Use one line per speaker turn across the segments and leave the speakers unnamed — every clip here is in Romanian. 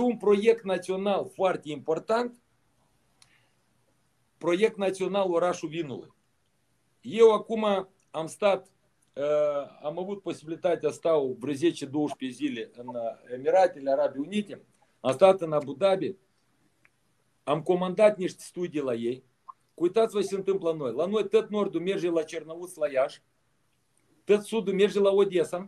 un proiect național foarte important, proiect național Orașul Vinului. Eu acum am avut posibilitatea să stau vreo 10-12 zile în Emiratele Arabe Unite, am stat în Abu Dhabi, am comandat niște studii la ei. Uitați-vă ce se întâmplă la noi. La noi tot nordul merge la Cernăuț, la Iași, tot sudul merge la Odessa,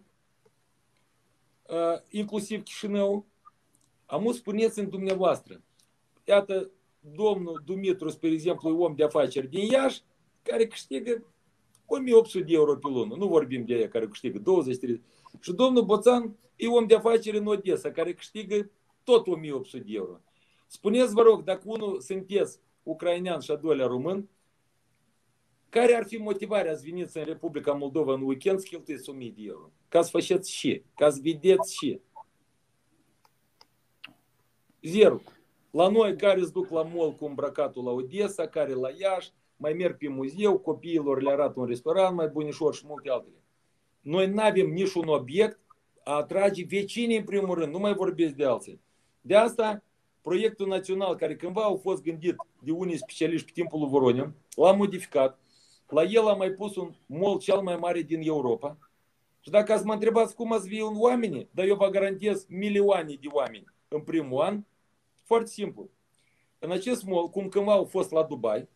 inclusiv Chișinău. Amu spuneți-mi dumneavoastră, iată, domnul Dumitru, spre exemplu, e om de afaceri din Iași, care câștigă 1800 de euro pe lună. Nu vorbim de aia care câștigă 20-30. Și domnul Boțan e om de afaceri în Odessa, care câștigă tot 1800 de euro. Spuneți, vă rog, dacă unul sunteți ucrainean și a doilea român, care ar fi motivarea să veniți în Republica Moldova în weekend să cheltuiți 1000 de euro? Ca să faceți și, ca să vedeți și. Zero. La noi care se duc la mall cu îmbrăcatul la Odessa, care la Iași, mai merg pe muzeu, copiilor le arată un restaurant mai bunișor și multe altele. Noi nu avem niciun obiect a atrage vecinii în primul rând, nu mai vorbesc de alții. De asta, proiectul național, care cândva a fost gândit de unii specialiști pe timpul lui Voronin, l-a modificat. La el a mai pus un mall cel mai mare din Europa. Și dacă ați mă întrebați cum ați vii oamenii, dar eu vă garantez milioane de oameni în primul an, foarte simplu. În acest mall, cum cândva au fost la Dubai,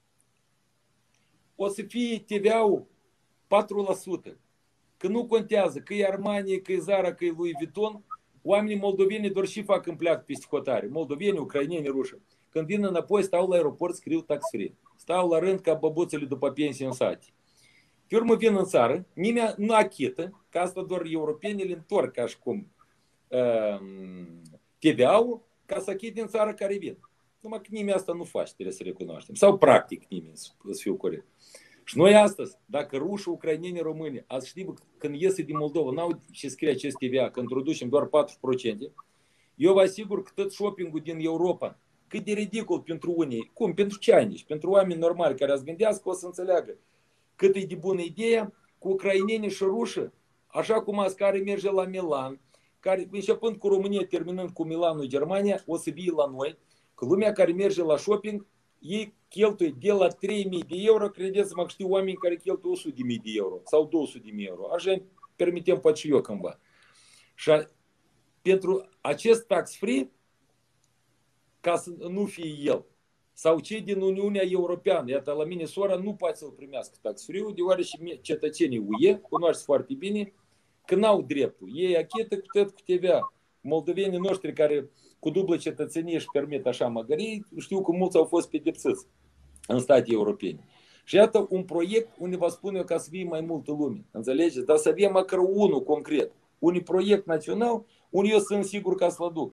o să fie TVA-ul 4%. Că nu contează, că e Armani, că e Zara, că e Louis Vuitton, oamenii moldoveni doar și fac în pleac peste hotare. Moldoveni, ucraineni, ruși. Când vin înapoi, stau la aeroport, scriu tax-free. Stau la rând ca băbuțele după pensie în sate. Pe urmă vin în țară, nimeni nu achită, că asta doar europenii le întorc ca și cum TVA-ul, ca să achite în țară care vin. Numai că nimeni asta nu face, trebuie să recunoaștem. Sau practic nimeni, să fiu corect. Și noi astăzi, dacă rușii, ucraineni, români, ați ști, când iese din Moldova, n-au ce scrie acest TVA, că introducem doar 4%, eu vă asigur că tot shopping-ul din Europa, cât de ridicol pentru unii, cum? Pentru ceainici, pentru oameni normali care ați gândească, o să înțeleagă cât e de bună ideea cu ucraineni și rușii, așa cum azi care merge la Milan, care începând cu România, terminând cu Milanul, Germania, o să vie la noi, că lumea care merge la shopping, ei cheltuie de la 3000 de euro, credeți-mă că știu oameni care cheltuie 100.000 de euro sau 200.000 de euro. Așa îmi permitem poate și eu cândva. Și pentru acest tax-free, ca să nu fie el, sau cei din Uniunea Europeană, iată, la mine sora nu poate să-l primească tax-free-ul, deoarece cetățenii UE, cunoașteți foarte bine, că n-au dreptul. Ei achită cu tot cu TVA. Moldovenii noștri care cu dublă cetățenie își permit așa măgării, știu că mulți au fost pedepsiți în state europene. Și iată un proiect unde vă spun eu ca să fie mai multă lume. Înțelegeți? Dar să avem măcar unul concret. Un proiect național, unde eu sunt sigur ca să-l duc.